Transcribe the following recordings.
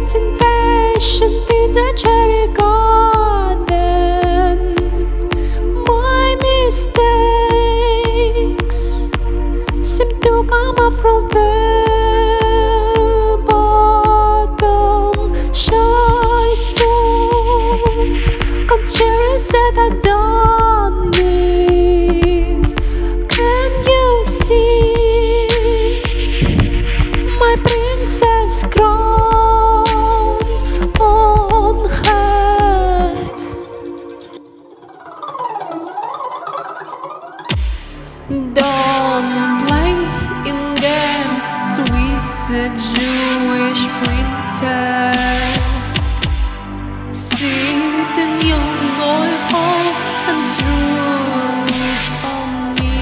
waiting patient in the cherry garden. My mistakes seem to come up from the bottom. Shy soul, considering that I done it. Can you see my princess crown on head? Don't play in games with a Jewish princess. Sit in your oil hole and drool on me.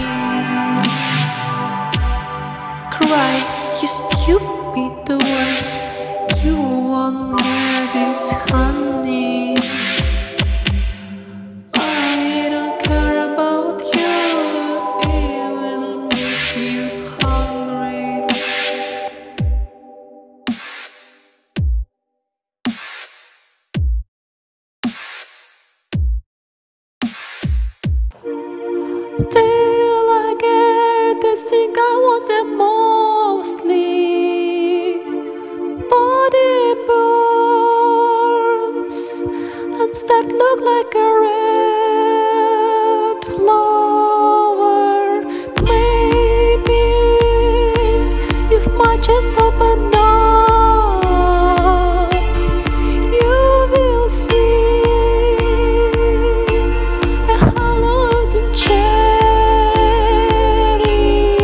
Cry, you stupid words. You won't get this, honey. I don't care about you, even if you're hungry. Till I get this thing I want the mostly. Body burns and start look like a red flower. Maybe if my chest opened up, you will see a hollow earthen cherry.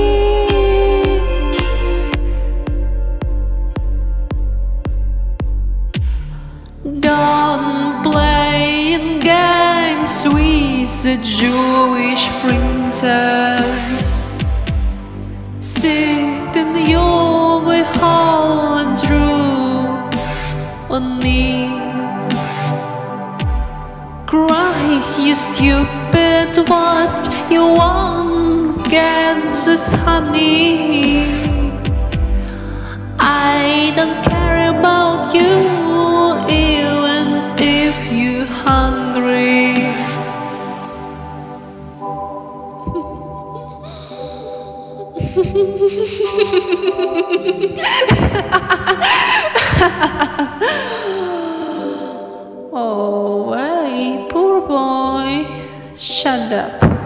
Don't play in games with a Jewish princess. Sit in your hall and drool on me. Cry, you stupid wasp, you won't get this, honey. I don't care about you, even if you're hungry. Oh, hey, poor boy, shut up.